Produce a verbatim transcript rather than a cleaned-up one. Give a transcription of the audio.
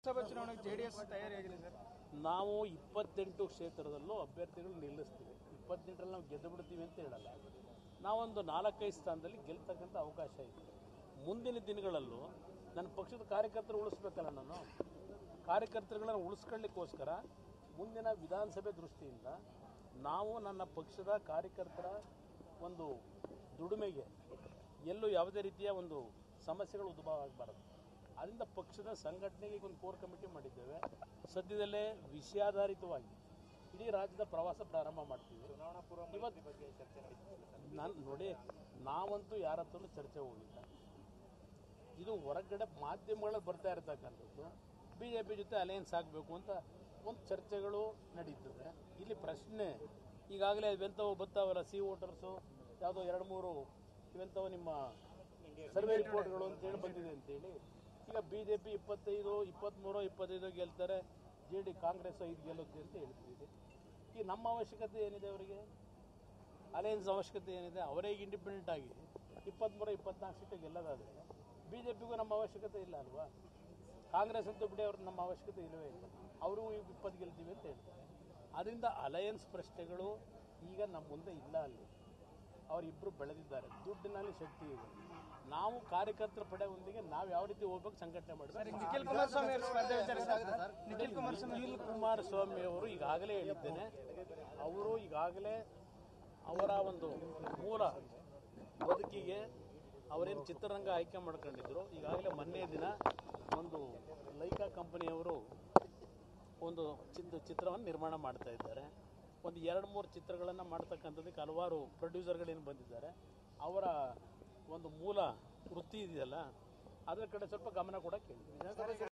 ಲೋಕಸಭಾ ಚುನಾವಣೆಗೆ JDS ತಯಾರಿಯಾಗಿದೆ sir. ನಾವು ಇಪ್ಪತ್ತೆಂಟು ಕ್ಷೇತ್ರದಲ್ಲೂ ಅಭ್ಯರ್ಥಿಗಳು ನಿಲ್ಲಿಸ್ತೀವಿ. ಇಪ್ಪತ್ತೆಂಟರಲ್ಲಿ ನಾವು ಗೆದ್ದು ಬಿಡ್ತೀವಿ ಅಂತ ಹೇಳಲ್ಲ. ನಾವೊಂದು ನಾಲ್ಕೈದು ಸ್ಥಾನದಲ್ಲಿ ಗೆಲ್ತಕ್ಕಂಥ ಅವಕಾಶ ಇದೆ. ಮುಂದಿನ ದಿನಗಳಲ್ಲೂ ನನ್ನ ಪಕ್ಷದ ಕಾರ್ಯಕರ್ತರು ಉಳಿಸ್ಬೇಕಲ್ಲ. ನಾನು ಕಾರ್ಯಕರ್ತರುಗಳನ್ನು ಉಳಿಸ್ಕೊಳ್ಳಿಕ್ಕೋಸ್ಕರ ಮುಂದಿನ ವಿಧಾನಸಭೆ ದೃಷ್ಟಿಯಿಂದ ನಾವು ನನ್ನ ಪಕ್ಷದ ಕಾರ್ಯಕರ್ತರ ಒಂದು ದುಡಿಮೆಗೆ ಎಲ್ಲೂ ಯಾವುದೇ ರೀತಿಯ ಒಂದು ಸಮಸ್ಯೆಗಳು ಉದ್ಭವ ಆಗಬಾರದು. ಅದರಿಂದ ಪಕ್ಷದ ಸಂಘಟನೆಗೆ ಒಂದು ಕೋರ್ ಕಮಿಟಿ ಮಾಡಿದ್ದೇವೆ. ಸದ್ಯದಲ್ಲೇ ವಿಷಯಾಧಾರಿತವಾಗಿ ಇಡೀ ರಾಜ್ಯದ ಪ್ರವಾಸ ಪ್ರಾರಂಭ ಮಾಡ್ತೀವಿ. ಚುನಾವಣಾ ಪೂರ್ವ ಇವತ್ತು ಬಗ್ಗೆ ಚರ್ಚೆ ನಾನು ನೋಡಿ, ನಾವಂತೂ ಯಾರ ಹತ್ರನೂ ಚರ್ಚೆ ಹೋಗಿಲ್ಲ. ಇದು ಹೊರಗಡೆ ಮಾಧ್ಯಮಗಳಲ್ಲಿ ಬರ್ತಾ ಇರತಕ್ಕಂಥದ್ದು ಬಿ ಜೆ ಪಿ ಜೊತೆ ಅಲಯನ್ಸ್ ಆಗಬೇಕು ಅಂತ ಒಂದು ಚರ್ಚೆಗಳು ನಡೀತದೆ. ಇಲ್ಲಿ ಪ್ರಶ್ನೆ ಈಗಾಗಲೇ ಇವೆಂಥವು ಬರ್ತಾವಲ್ಲ, ಸಿ ವೋಟರ್ಸು ಯಾವುದೋ ಎರಡು ಮೂರು ಇವೆಂಥವು ನಿಮ್ಮ ಸರ್ವೆ ರಿಪೋರ್ಟ್ಗಳು ಅಂತೇಳಿ ಬಂದಿದೆ ಅಂತೇಳಿ. ಈಗ ಬಿ ಜೆ ಪಿ ಇಪ್ಪತ್ತೈದು ಇಪ್ಪತ್ತ್ಮೂರು ಇಪ್ಪತ್ತೈದು ಗೆಲ್ತಾರೆ, ಜೆ ಡಿ ಕಾಂಗ್ರೆಸ್ ಐದು ಗೆಲ್ಲುತ್ತೆ ಅಂತ ಹೇಳ್ತಿದೆ. ಈಗ ನಮ್ಮ ಅವಶ್ಯಕತೆ ಏನಿದೆ, ಅವರಿಗೆ ಅಲಯನ್ಸ್ ಅವಶ್ಯಕತೆ ಏನಿದೆ? ಅವರೇ ಇಂಡಿಪೆಂಡೆಂಟ್ ಆಗಿ ಇಪ್ಪತ್ತ್ಮೂರು ಇಪ್ಪತ್ನಾಲ್ಕು ಸೀಟು ಗೆಲ್ಲೋದಾದರೆ ಬಿ ಜೆ ಪಿಗೂ ನಮ್ಮ ಅವಶ್ಯಕತೆ ಇಲ್ಲ ಅಲ್ವಾ? ಕಾಂಗ್ರೆಸ್ ಅಂತೂ ಬಿಡಿ, ಅವ್ರಿಗೆ ನಮ್ಮ ಅವಶ್ಯಕತೆ ಇಲ್ಲವೇ ಇಲ್ಲ. ಅವರು ಈಗ ಇಪ್ಪತ್ತು ಗೆಲ್ತೀವಿ ಅಂತ ಹೇಳ್ತಾರೆ. ಅದರಿಂದ ಅಲಯನ್ಸ್ ಪ್ರಶ್ನೆಗಳು ಈಗ ನಮ್ಮ ಮುಂದೆ ಇಲ್ಲ. ಅಲ್ಲಿ ಅವರಿಬ್ಬರು ಬೆಳೆದಿದ್ದಾರೆ, ದುಡ್ಡಿನಲ್ಲಿ ಶಕ್ತಿ ಇದೆ. ನಾವು ಕಾರ್ಯಕರ್ತರ ಪಡೆಯೊಂದಿಗೆ ನಾವು ಯಾವ ರೀತಿ ಹೋಗ್ಬೇಕು ಸಂಘಟನೆ ಮಾಡಬೇಕು. ನಿಖಿಲ್ ಕುಮಾರಸ್ವಾಮಿ ನಿಖಿಲ್ ನಿಖಿಲ್ ಕುಮಾರಸ್ವಾಮಿ ಅವರು ಈಗಾಗಲೇ ಹೇಳಿದ್ದೇನೆ, ಅವರು ಈಗಾಗಲೇ ಅವರ ಒಂದು ಮೂಲ ಬದುಕಿಗೆ ಅವರೇನು ಚಿತ್ರರಂಗ ಆಯ್ಕೆ ಮಾಡ್ಕೊಂಡಿದ್ರು. ಈಗಾಗಲೇ ಮೊನ್ನೆ ದಿನ ಒಂದು ಲೈಕಾ ಕಂಪನಿಯವರು ಒಂದು ಚಿತ್ರ ಚಿತ್ರವನ್ನು ನಿರ್ಮಾಣ ಮಾಡ್ತಾ ಇದ್ದಾರೆ. ಒಂದು ಎರಡು ಮೂರು ಚಿತ್ರಗಳನ್ನು ಮಾಡ್ತಕ್ಕಂಥದ್ದಕ್ಕೆ ಹಲವಾರು ಪ್ರೊಡ್ಯೂಸರ್ಗಳೇನು ಬಂದಿದ್ದಾರೆ. ಅವರ ಒಂದು ಮೂಲ ವೃತ್ತಿ ಇದೆಯಲ್ಲ, ಅದರ ಕಡೆ ಸ್ವಲ್ಪ ಗಮನ ಕೂಡ ಕೇಳಿ.